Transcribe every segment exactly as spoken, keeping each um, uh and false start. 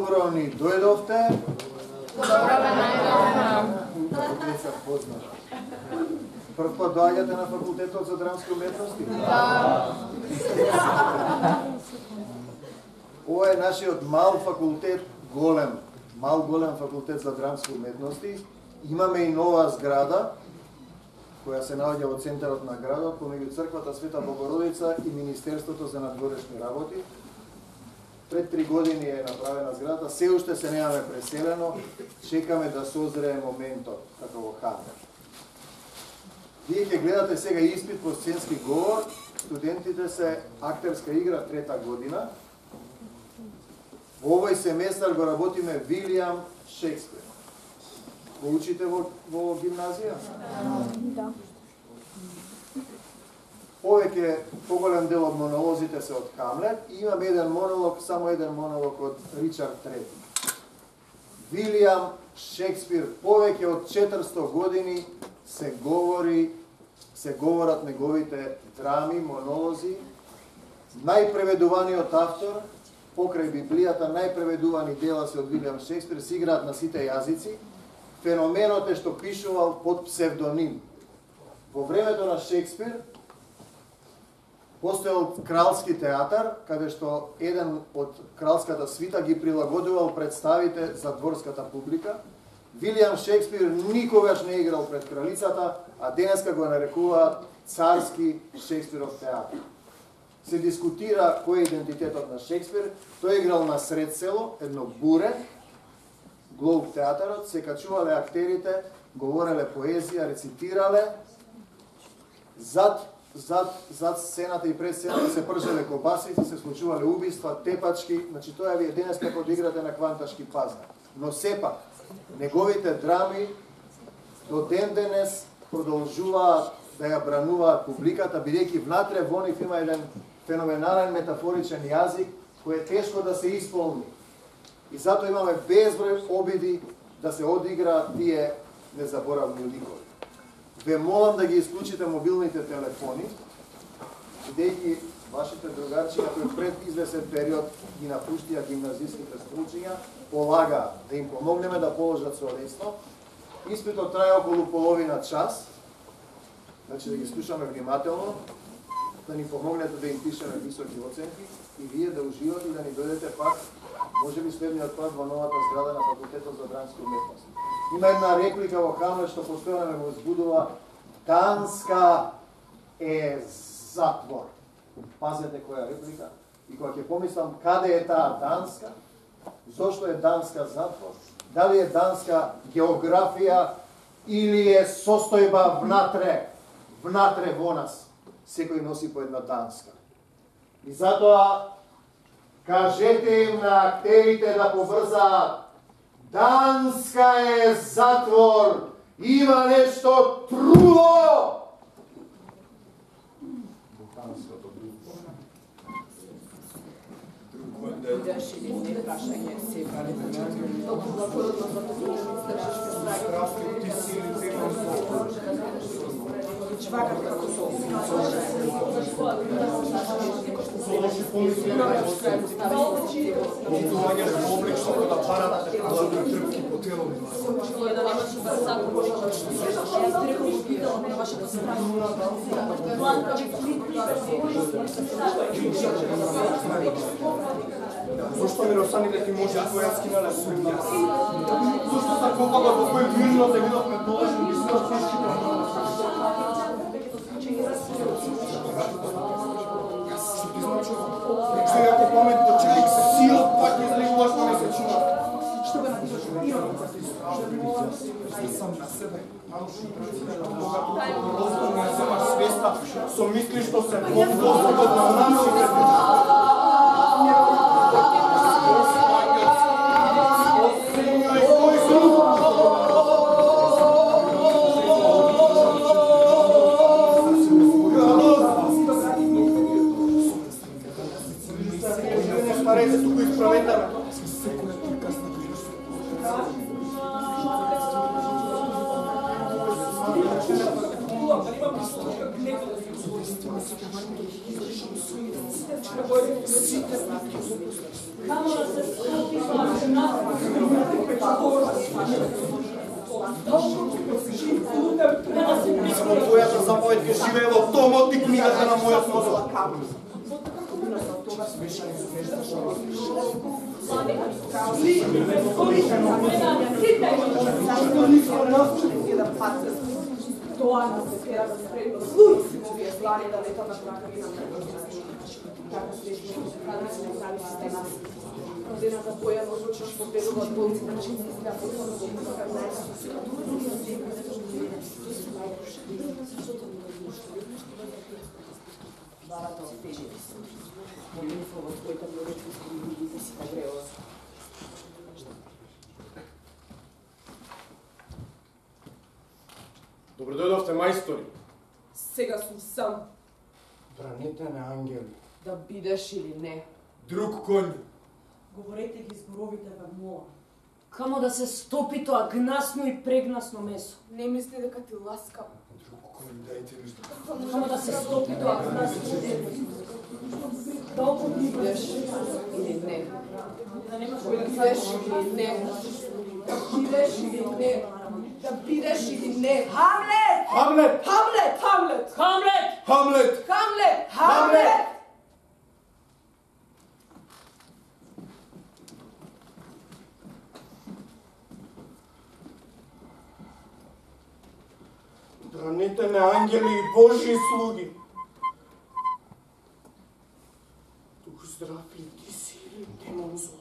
Добро ни дојдовте. Добро ве најдовме. Не се познат. Прв пат доаѓате на факултетот за драмски уметности? Да. Ова е нашиот мал факултет, голем, мал голем факултет за драмски уметности. Имаме и нова зграда, која се наоѓа во центарот на градот, помеѓу црквата Света Богородица и Министерството за надворешни работи. Пред три години е направена зградата, се уште се немаме преселено, чекаме да созрее моментот, како во Хамлет. Вие ќе гледате сега испит по сценски говор, студентите се актерска игра трета година. Во овој семестар го работиме Вилијам Шекспир. Го учите во, во гимназија? Да. Повеќе, поголем дел од монолозите се од Хамлет и имам еден монолог, само еден монолог од Ричард трети. Вилијам Шекспир, повеќе од четиристотини години се говори, се говорат неговите драми, монолози. Најпреведуваниот автор, покрај Библијата, најпреведувани дела се од Вилијам Шекспир, се играат на сите јазици. Феноменот е што пишувал под псевдоним. Во времето на Шекспир постоел кралски театар, каде што еден од кралската свита ги прилагодувал представите за дворската публика. Вилијам Шекспир никогаш не играл пред кралицата, а денеска го нарекуваат царски Шекспиров театар. Се дискутира кој е идентитетот на Шекспир. Тој играл на сред село, едно буре, Глоб театарот, се качувале актерите, говореле поезија, рецитирале. Зад, зад, зад сцената и пред сцената се пржеле кобасици, се случувале убиства, тепачки. Значи тоа вие денес како да играте на кванташки пазар. Но сепак, неговите драми до ден денес продолжуваат да ја брануваат публиката, бидејќи внатре во нив има еден феноменален метафоричен јазик кој е тешко да се исполни. И затоа имаме безброј обиди да се одиграат тие незаборавни ликови. Ве молам да ги исклучите мобилните телефони, бидејќи вашите другарчиња кои пред извесен период ги напуштија гимназиските стручиња, полага да им помогнеме да положат со лесно. Испитот трае околу половина час, значи да ги слушаме внимателно, да ни помогнете да им пишеме високи оценки и вие да уживате и да ни дојдете пак, може би следниот пат во новата зграда на факултетот за драмски уметности. Има една реплика во Хамлет што постојано ме возбудува: Данска е затвор. Пазете која реплика. И кога ќе помислам каде е таа Данска, зошто е Данска затвор, дали е Данска географија или е состојба внатре, внатре во нас. Секој носи по една Данска. И затоа кажете им на актерите да побрзаат. Данска е затвор. Има нешто труло. Чвакат како со лоши помисли Доаѓаш во облик што да парата така да трпки по тело. Зошто миросаните ти може твоја скинале сумна? Зошто се копала во кој мирно да видовме положени ги сврстишките? Сега ќе паметите, че лик силот пак излегуваш на месечина. Што бе напишаш? Сам на себе. Когато не земаш свеста, со мисли што се подготвуват на нашите. Парете туку исправете. Само да се скопи Само твојата заповед ќе живее во томот и книгата на мојот мозок. Тоа нас се тера да спремно слујци во овие злани да летат на краковина на така слежно, така се направи система. Родената боја можучно што победува болци на чински свят, особено во барата од пежеви се. Молитва во твојата молитва што ми видите си да грева. Добро дојдовте, мајстори. Сега сум сам. Браните ме, ангели. Да бидеш или не. Друг коњ. Говорете ги зборовите ве молам. Камо да се стопи тоа гнасно и прегнасно месо. Не мисли дека ти ласкам. Друг коњ, дајте нешто. Камо да се стопи тоа гнасно и прегнасно. Долго бидеш или не. Да бидеш или не. Да бидеш или не. Да бидеш или не. Хамлет! Хамлет! Хамлет! Хамлет! Хамлет! Хамлет! Хамлет! Хамлет! Браните ме, ангели и Божји слуги. Дух здрав ли ти си или демон зол?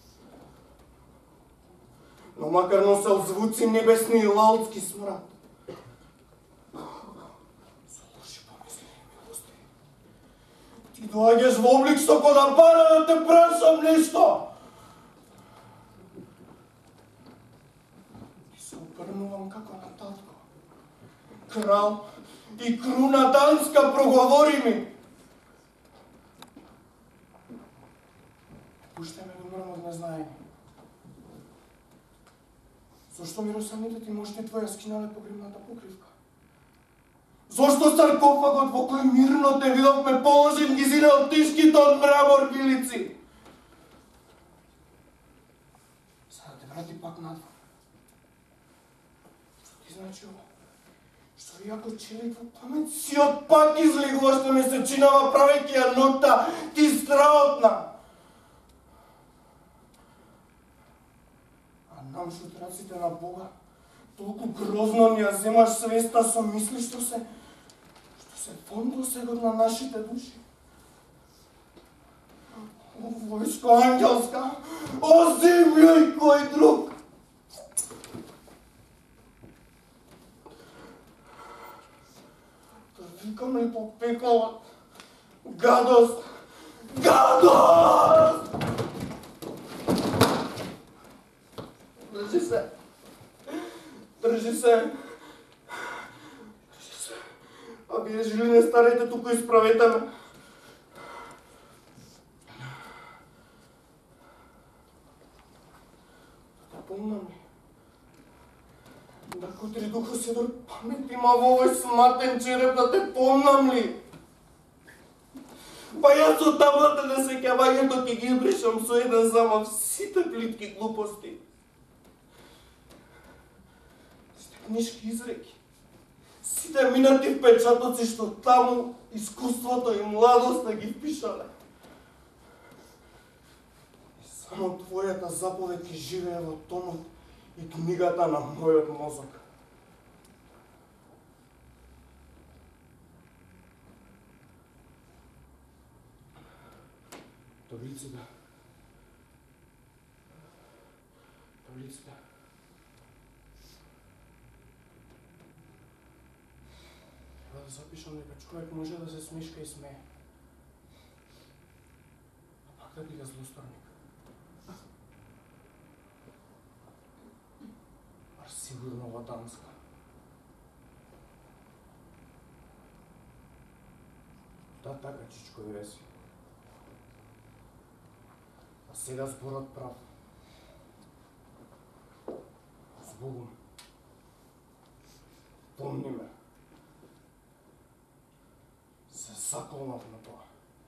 Но макар носел звуци небесни и лаудски смрад, со лоши помисли и милости, ти доаѓаш во облик со кода пара да те прашам нешто. Ти се опрнувам како на татко. Крал и круна данска, проговори ми. Пуште ме да умрам од незнаење. Зошто миросаните ти мошти твоја скинале погребната покривка? Зошто саркофагот во кој мирно те видовме положен ги зинел тишките од мрамор билици? За да те врати пак надвор. Што ти значи ово? Што иако челик во памет сиот пак излегува што ме се чинава правејќи ја ноќта ти страотна. Намшут раците на Бога, толку грозно ни ја земаш свеста со мисли што се што се вон досегот на нашите души. О, војско ангелска, о земја и кој друг! Да викам ли по пеколот? Гадост! Гадост! Држи се. Држи се. Држи се. А вие жили не старете туку исправете ме. Да те помнам ли? Да котри духа седор памет има во овој сматен череп, да те помнам ли? Па јас од таблата на сеќавањето ќе ги бришам со еден замав сите плитки глупости. Книшки изреки. Сите минати впечатоци што таму искуството и младоста ги впишале. И само твојата заповед ќе живее во томот и книгата на мојот мозок. Таблиците. Таблиците. Треба да запишам дека човек може да се смешка и смее, а пак да биде злосторник. Бар сигурно ова дамска. Да, така, чичко ви веси. А сега зборот прав. Збогум. Помни ме. формулата на тоа.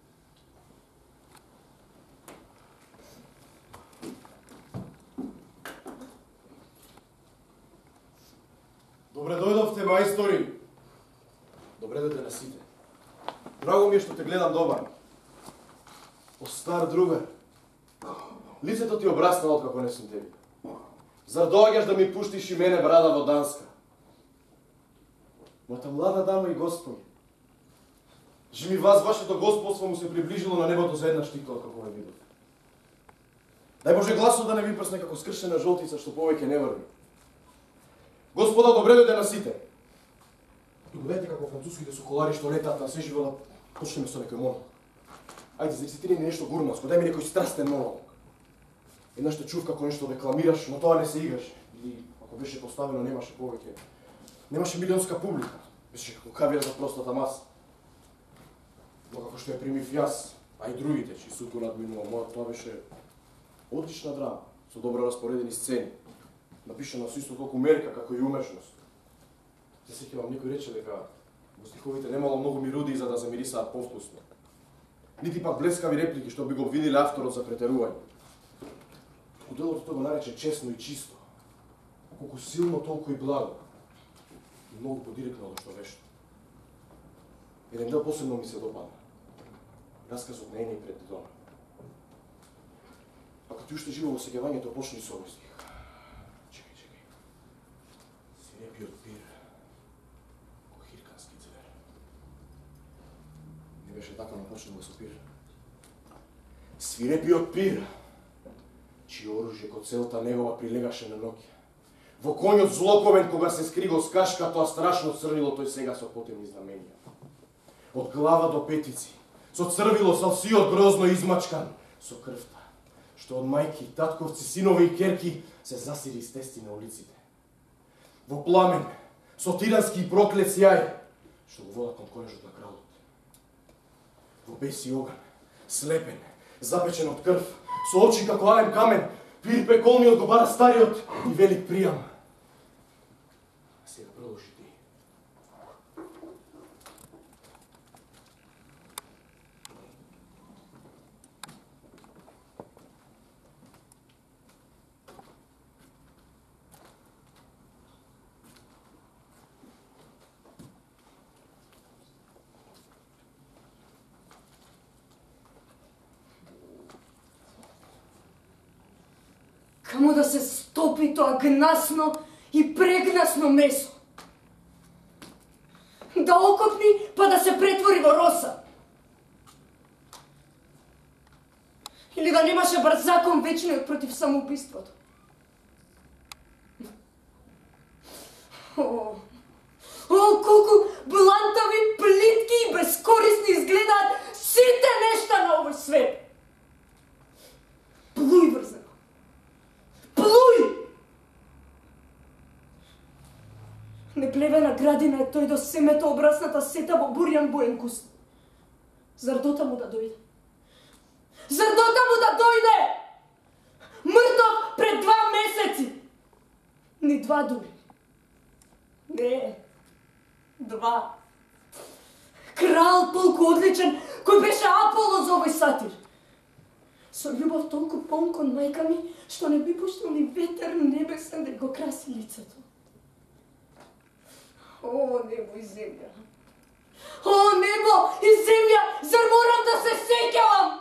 Добре дојдовте, мајстори. Добре дојде на сите. Драго ми е што те гледам добар. О, стар другар. Лицето ти обраснало како не сум теби. Зар доаѓаш да ми пуштиш и мене брада во Данска? Мојата млада дама и господи. Жи ми вас вашето господство му се приближило на небото за една штикола како ме видов. Дај Боже гласот да не ви прсне како скршена жолтица што повеќе не врви. Господа, добре дојде на сите. Дојдете како француските соколари што летаат на се живела, почнеме со некој монолог. Ајде, зрецитири ми нешто гурманско, дај ми некој страстен монолог. Еднаш те чув како нешто декламираш, но тоа не се играше. Или, ако беше поставено, немаше повеќе. Немаше милионска публика. Беше како кавир за простата маса. Но како што ја примив јас, а и другите, чиј суд го надминува мојот, тоа беше одлична драма, со добро распоредени сцени. Напишано со исто толку мерка, како и умешност. Се сеќавам, никој рече дека во стиховите немало многу мирудии за да замирисаат повкусно. Нити пак блескави реплики што би го обвиниле авторот за претерување. Туку делото тоа го нарече честно и чисто. Колку силно, толку и благо. И многу подиректно што вешто. Еден дел посебно ми се допадна. Расказот на Ени пред Дидона. Ако ти уште живо во сеќавањето, почни со овој стих. Чекај, чекај. Свирепиот пир, ко хиркански звер. Не беше така напочнало со пир. Свирепиот пир, чиј оружје ко целта негова прилегаше на ноќе. Во конјот злоковен, кога се скриго с кашка, тоа страшно црнило, тој сега со потемни знаменија. Од глава до петици, со црвило салсиот грозно измачкан, со крвта, што од мајки, татковци, синови и керки се засири из тести на улиците. Во пламен, со тирански и проклет сјај, што го вода кон корежот на кралот. Во бес и оган, слепен, запечен од крв, со очи како ален камен, пир пеколниот го бара стариот и велик пријам. А сега продолжи ти. Каму да се стопи тоа гнасно и прегнасно месо. Да окопни, па да се претвори во роса. Или да немаше бар закон вечниот против самоубиството. О, о, колку блантави, плитки и безкорисни изгледаат сите нешта на овој свет. Плуј врза. Плуј! Неплевена градина е тој до семето обрасната сета во бурјан буен куст. Зар дота му да дојде? Зар дота му да дојде? Мртов пред два месеци! Ни два дури. Не, два. Крал толку одличен, кој беше Аполо за овој сатир. Со љубов толку пон кон мајка ми, што не би пуштил ни ветер небесен да го краси лицето. О, небо и земја. О, небо и земја, зар морам да се сеќавам?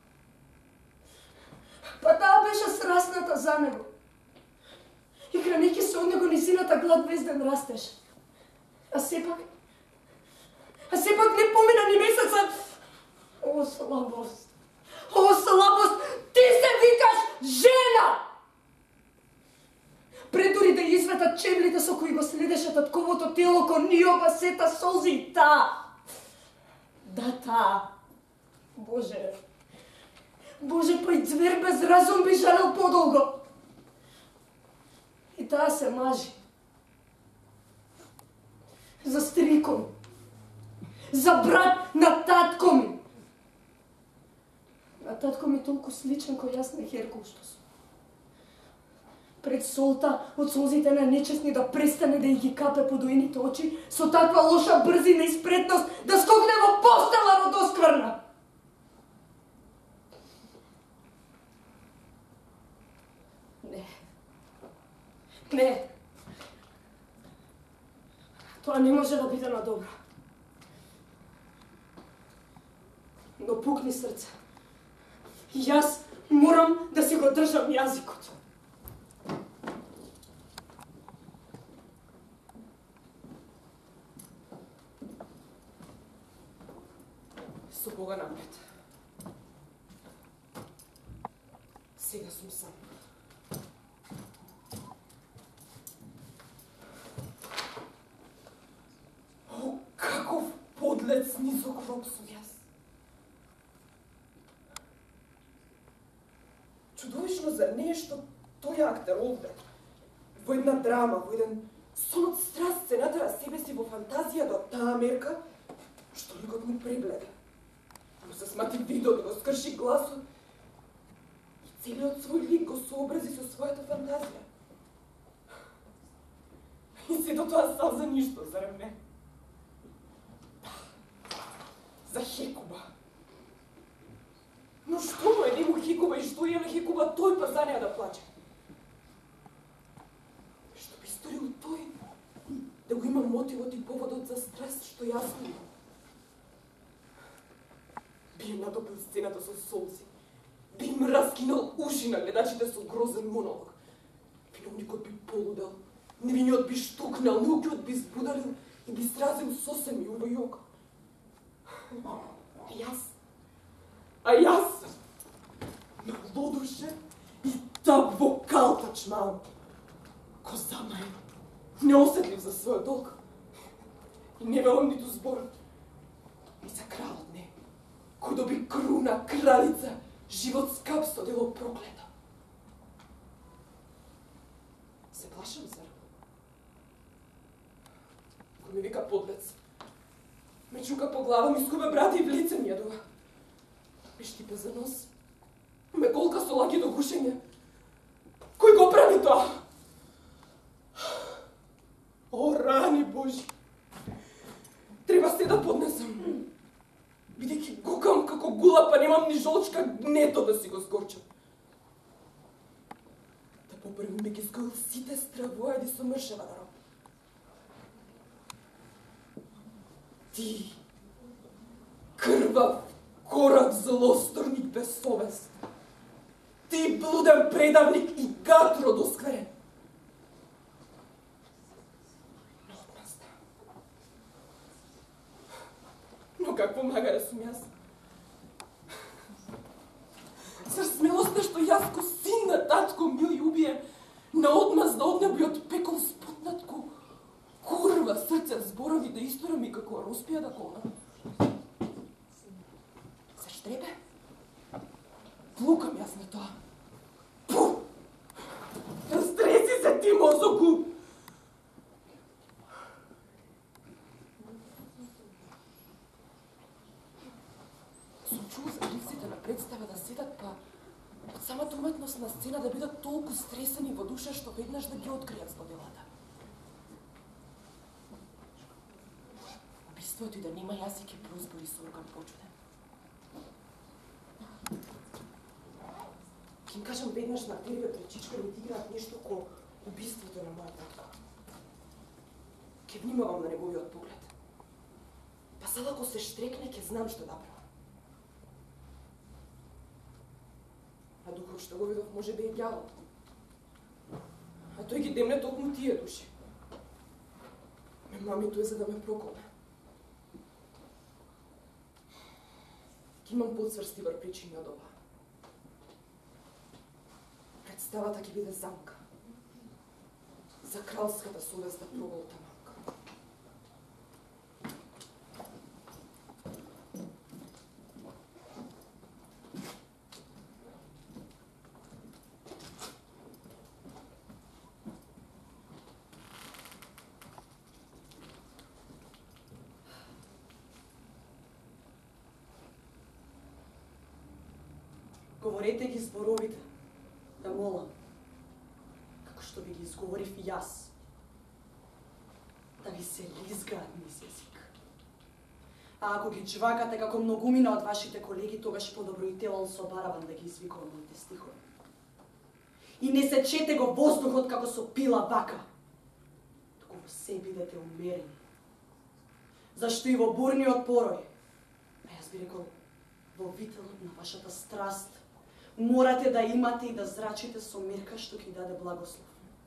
Па таа беше срасната за него. И хранејќи се од него низината глад везден растеше. А сепак, а сепак не помина ни месеца. О, слабост. О, слабост, ти се викаш жена! Предури да извета чевлите со кои го следеше татковото тело кон ниова сета солзи, таа. Да, таа. Боже, Боже, па и звер без разум би жалел подолго. И таа се мажи. За стрiko ми. За брат на татко ми. А татко ми толку сличен кој јас на Херкул што сум. Пред солта од солзите на нечесни да престане да ги капе по доините очи, со таква лоша брзина и спретност да скокне во постела родоскврна. Не. Не. Тоа не може да биде на добро. Но пукни срце. Јас морам да си го држам јазикот. Со Бога напред. Сега сум сам. О, каков подлец низок рок сум јас. Чудовишно, зар не е што тој актер овде, во една драма, во еден сон од страст се натера себе си во фантазија до таа мерка, што ликот му пребледе. Му се смати видео да го скрши гласот и целиот свој лик го сообрази со својата фантазија. И сето тоа сам за ништо, зарем не? За хекуба. Но што му е нему хекуба и што е на хекуба тој па за неја да плаче? Што би сторил тој да го има мотивот и поводот за страст што јас имам? Би им натопил сцената со солзи, би им раскинал уши на гледачите со грозен монолог. Виновникот би полудел, невиниот би штукнал, неукиот би збудалил и би сразил сосем и уба и ока. А јас, а јас, на лодуше и таб во калтачман, ко замаен, неосетлив за својот долг. И не велам ниту збор, ни за кралот не, кој доби круна, кралица, живот скап со дело проклето. Се плашам, зар? Кој ми вика подлец, ме чука по глава, ми скубе брати и в лице ми јадува. Ме штипе за нос, ме голка со лаки до гушење. Кој го прави тоа? О, рани Божи! Треба се да поднесам. Бидејќи гукам како гула, па немам ни жолчка гнето да си го сгорчам. Да попрвим би ги сгоил сите стравојади со мршева да роб. Ти, крвав, корак, злосторник без совест. Ти, блуден предавник и гад родоскверен. Но одмазда. Но какво магара сум јас? Зар смелоста што јас ко син на татко мил и убиен, на одмазда од неби од пекол спутнатко, курва срце зборови да исторам и како роспија да колна. За штребе? Плукам јас на тоа. Пу! Растреси се ти, мозоку! Сум чул за лиците на представа да седат, па од самата уметност на сцена да бидат толку стресени во душа што веднаш да ги откријат злоделата. Убиството и да нема јазик и прозбори со орган почуден. Ке им кажам веднаш на актериот речичка ми играат нешто ко убиството на мојот татко. Ке внимавам на неговиот поглед. Па сад ако се штрекне, ке знам што да правам. А духот што го видов може да е ѓавот. А тој ги демне токму тие души. Ме мами тој за да ме проколне. Ке имам подсврстивар причини од ова. Представата ќе биде замка. За кралската совест да проголта мамка. Говорете ги зборовите, да молам. Како изговорив и јас. Да ви се лизгаат низ език. А ако ги джвакате како многумина од вашите колеги, тогаш подобро и телал со барабан да ги извикува моите стихови. И не се чете го воздухот како со пила бака, туку во се бидете умерени. Зашто и во бурниот порој, а јас би рекол, во вителот на вашата страст, морате да имате и да зрачите со мерка што ќе даде благослов.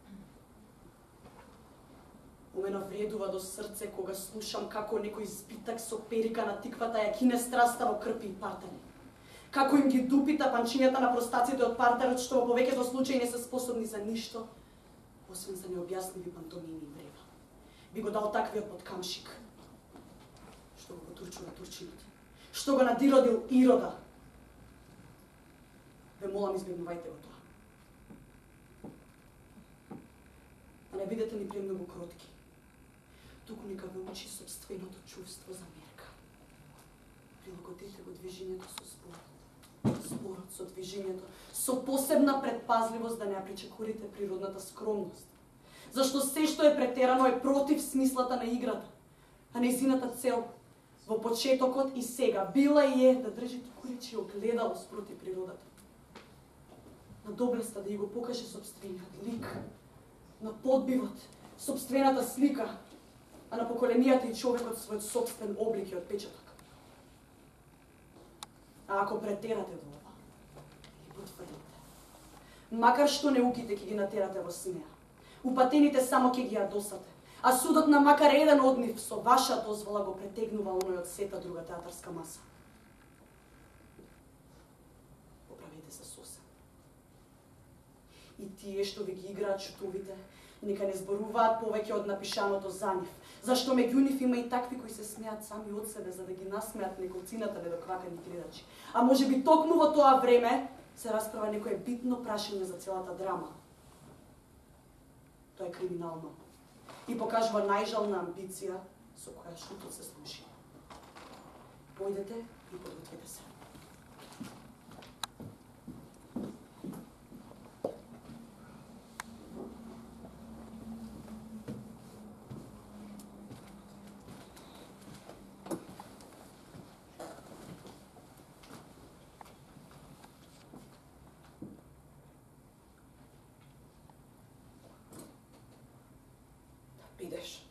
У мене вредува до срце кога слушам како некој збитак со перика на тиквата ја кине страста во крпи и партање. Како им ги дупита панчињата на простаците од партерот што во повеќето случаи не се способни за ништо, освен за необјаснливи пантомими и врева. Би го дал таквиот подкамшик, што го турчува турчинот, што го надиродил Ирода. Ве молам, избегнувајте го тоа. А не бидете ни премногу кротки. Туку нека ве учи собственото чувство за мерка. Прилагодете го движењето со зборот. Зборот со движењето, со посебна предпазливост да не ја причекорите природната скромност. Зашто се што е претерано е против смислата на играта, а нејзината цел во почетокот и сега била и е да држите куричи огледало спроти природата. На доблеста да ја го покаже собствениот лик, на подбивот собствената слика, а на поколенијата и човекот својот собствен облик и отпечаток. А ако претерате во ова, ги потврдите. Макар што неуките ќе ги натерате во смеа, упатените само ќе ги јадосате, а судот на макар еден од нив со ваша дозвола го претегнува оној од сета друга театарска маса. Поправете се сосем. И тие што ви ги играат чутовите, нека не зборуваат повеќе од напишаното за нив, зашто меѓу нив има и такви кои се смеат сами од себе за да ги насмеат неколцината недоквакани гледачи. А може би токму во тоа време се расправа некое битно прашање за целата драма. Тоа е криминално и покажува најжална амбиција со која шутот се служи. Појдете и подгответе се. Бидеш.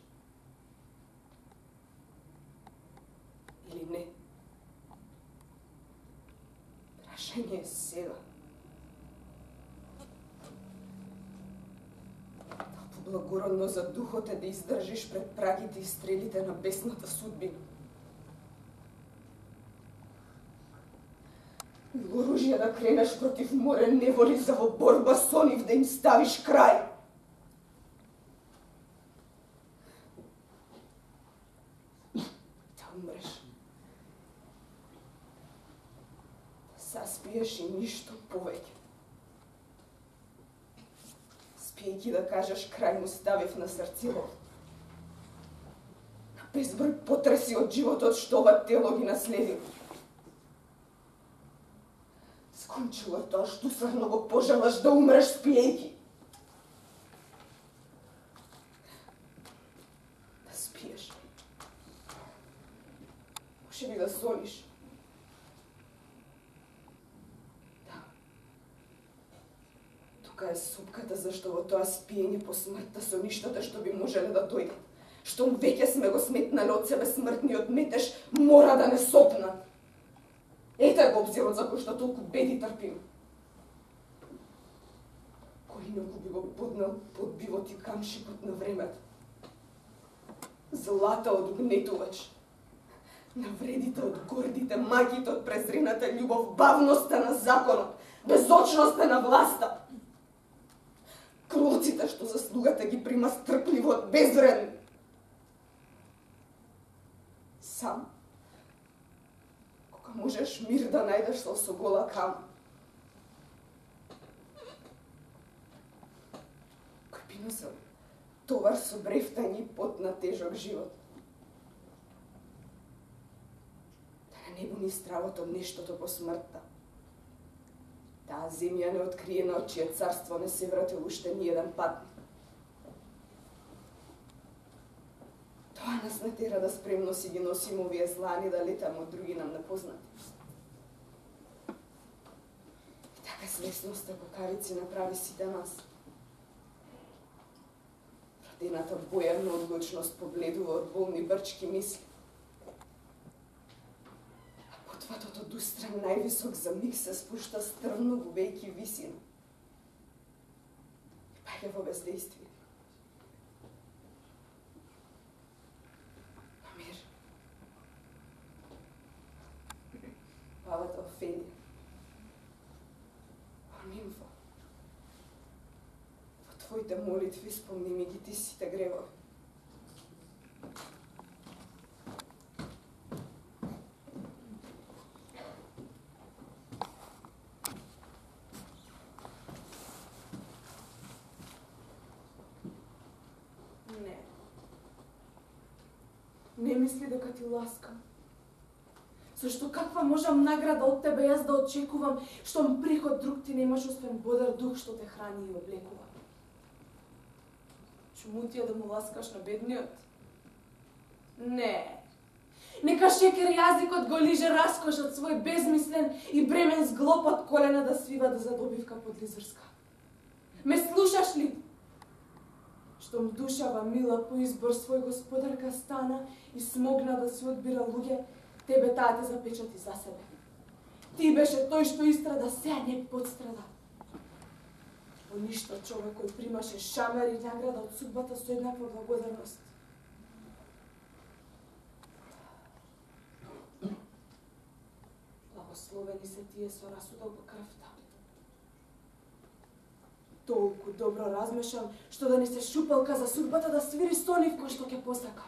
Или не. Прашање е сега. Толку благородно за духот е да издржиш пред прагите и стрелите на бесната судбина. И оружје да кренеш против морен неволи за во борба со нив да им ставиш крај. Спиеш и ништо повеќе. Спиејќи да кажеш крај му ставив на срцето. На безброј потреси од животот што ова тело ги наследил. Скончило е тоа што усрано го пожелаш да умреш спиејќи. Да спиеш. Може би да сониш. Тука е супката зашто во тоа спиење по смртта со ништата што би можеле да дојдат. Што веќе сме го сметнали од себе смртниот метеж, мора да не сопнат. Ете го обзирот за кој што толку беди трпим. Кој некој би го поднел под бивот и камшикот на времето. Злата од угнетувач. Навредите од гордите, магите од презрената љубов, бавноста на законот, безочноста на власта. Кролците што заслугата ги прима стрпливо од безвредни. Сам, кога можеш мир да најдеш со гола кама. Кој би носел товар со брефтање и пот на тежок живот. Да на небу ни стравот од нештото по смртта. Таа земја неоткриена од чие царство не се вратил уште ни еден пат. Нас не тера да спремно си ги носим овие злани, да летаме од други нам непознати. И така с лесноста кокавици направи сите нас. Родената бојарна одлучност побледува од болни брчки мисли. А потватот од устрем највисок за миг се спушта стрмно, губејки висина. И паѓа во бездействие. Амир. Бабата Офелија. О, нимфа. Твоите молитви спомни ми ги ти сите гревови. Не. Не мисли дека ти ласкам. Зашто каква можам награда од тебе јас да очекувам, штом приход друг ти немаш освен бодар дух што те храни и облекува? Чумутија да му ласкаш на бедниот? Не. Нека шекер јазикот го лиже раскошот свој безмислен и бремен зглоп од колена да свива да задобивка подлизерска. Ме слушаш ли? Штом душава мила по избор свој господарка стана и смогна да се одбира луѓе, тебе таа те запечати за себе. Ти беше тој што истрада, сега не подстрада. По ништо човек кој примаше шамер и награда од судбата со еднаква благодарност. Благословени се тие со расудок во крвта. Толку добро размешан, што да не се шупалка за судбата да свири со нив кој што ќе посака.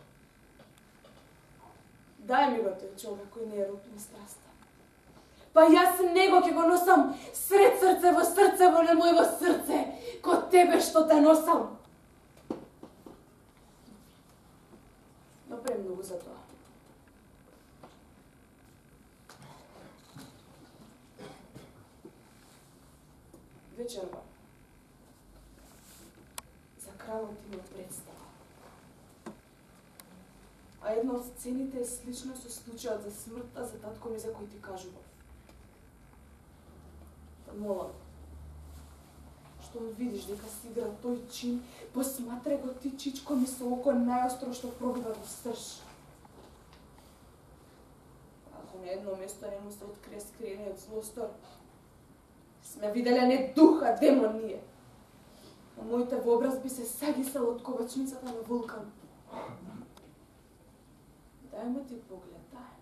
Дај ми го тој човек кој не е роб на страста. Па јас него ќе го носам сред срце во срце во мојго срце, ко тебе што те носам. Но премногу за тоа. Вечерва. За кралот има представа. А една од сцените е слична со случајот за смртта за татко ми за кој ти кажував. Молам, што видиш дека си игра тој чин, посматре го ти чичко ми со око најостро што пробива во срж. Ако на едно место не му се открие скриениот злостор, сме виделе не духа, демон ние. На моите вообразби се сагисал од ковачницата на вулкан. Дај ме ти поглед, дај.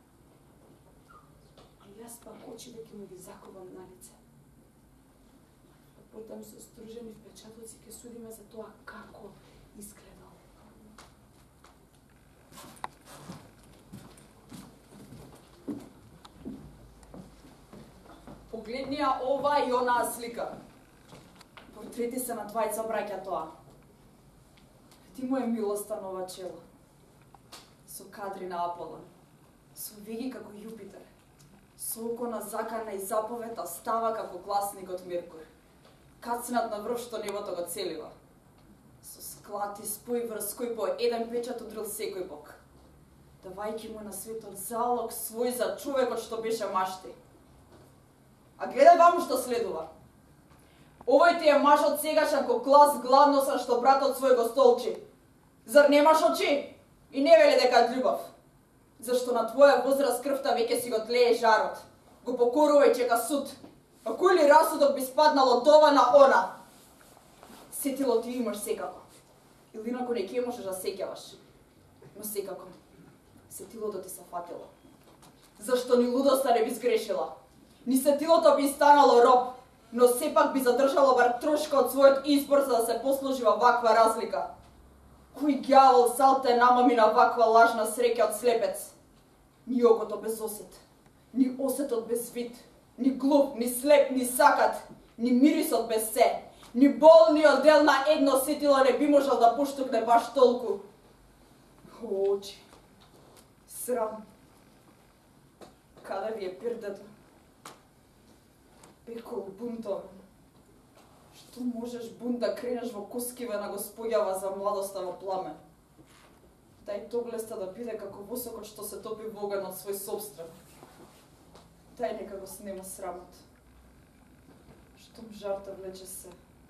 И јас пак очи дека му ги заковам на лице. Потом со стружени впечатоци ќе судиме за тоа како изгледал. Погледни ја ова и онаа слика. Портрети се на двајца браќа тоа. Ти му е милостанова чела. Со кадри на Аполон. Со веги како Јупитер. Со око на закана и заповета става како гласникот Меркур. Кацнат на врв што небото го целива. Со склад и спој врз кој по еден печат удрил секој бог. Давајќи му на светот залог свој за човекот што беше машти. А гледај ваму што следува. Овој ти е мажот сегашен ко глас гладносан што братот свој го столчи. Зар немаш очи? И не вели дека е љубов. Зашто на твоја возраст крвта веќе си го тлее жарот. Го покорувај чека суд. А кој ли расудок би спаднало од ова на она? Сетило ти имаш секако. Или инако не ќе можеш да сеќаваш. Но секако, сетилото ти се фатило. Зашто ни лудоста не би сгрешила. Ни сетилото би станало роб, но сепак би задржало бар трошка од својот избор за да се послужи во ваква разлика. Кој ѓавол сал те намами на ваква лажна среќа од слепец? Ни окото без осет, ни осетот без вид, ни глуп, ни слеп, ни сакат, ни мирисот без се, ни болниот дел на едно сетило не би можел да поштукне баш толку. О, очи, срам, каде ви е пирдето? Пекол бунтовен. Што можеш бунт да кренеш во кускиве на го споѓава за младоста во пламе? Дај тоглеста да биде како восокот што се топи во оган од свој собствен. Дај нека го снема срамот. Штом жарта влече се,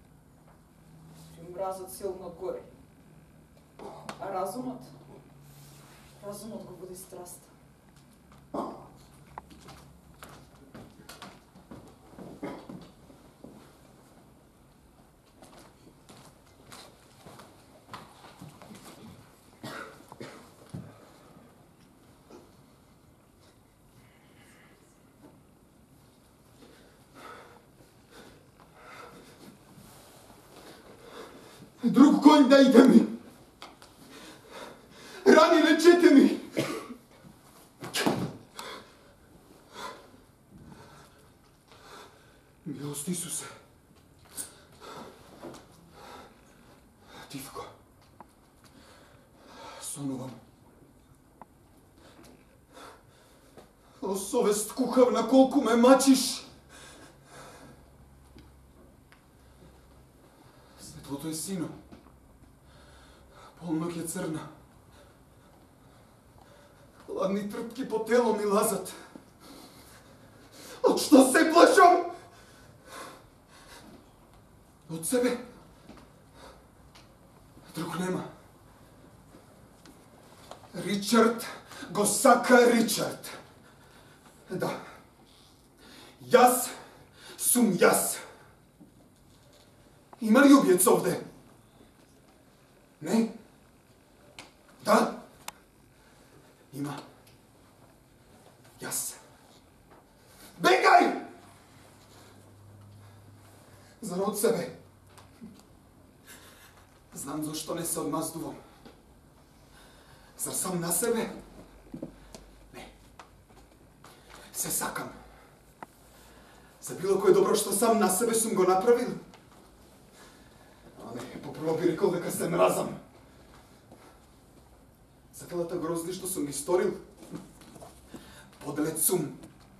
и мразот силно гори. А разумот? Разумот го буди страста. Друг конј дајте ми! Рани лечете ми! Милост Исусе! Тивко! Сонувам. О совест кукавна, колку ме мачиш! Светлото е сино. Полнок е црна. Хладни трпки по тело ми лазат. Од што се плашам? Од себе. Друг нема. Ричард го сака Ричард. Да. Јас сум јас. Има ли убиец овде? Не? Да? Има. Јас. Бегај! Зарад себе. Знам зашто не се одмаздувам. Зар сам на себе? Не. Се сакам. За било кој добро што сам на себе сум го направил. А не, попрво би рекол дека се мразам. За телата грозни што сум ги сторил. Подлец сум.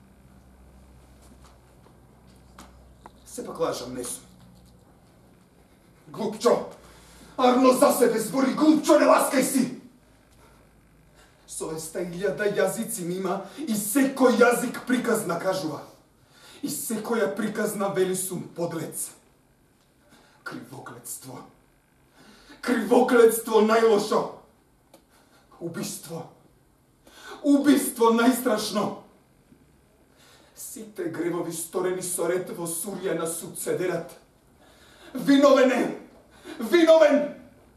Сепак лажам не сум. Глупчо! Арно за себе збори, глупчо, не ласкај си! Совеста илјада јазици ми има и секој јазик приказна кажува. И секоја приказна вели сум подлец. Кривоклетство. Кривоклетство најлошо. Убиство. Убиство најстрашно. Сите гревови сторени со ред во Сурија на суд се дерат. Виновен е! Виновен!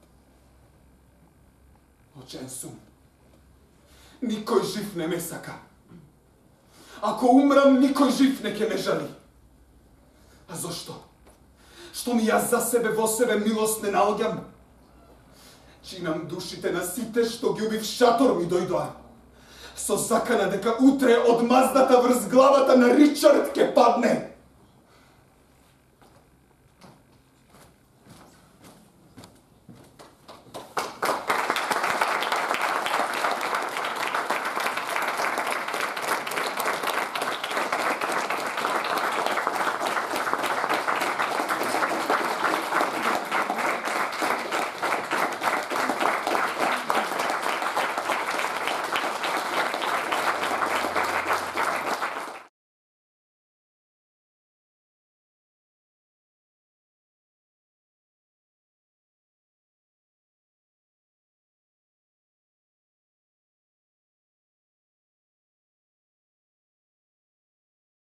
Очен сум. Никој жив не ме сака. Ако умрам, никој жив не ке ме жали. А зошто? Што ми јас за себе во себе милост не наоѓам? Чинам душите на сите што ги убив шатор ми дојдоа. Со закана дека утре од мазната врз главата на Ричард ке падне.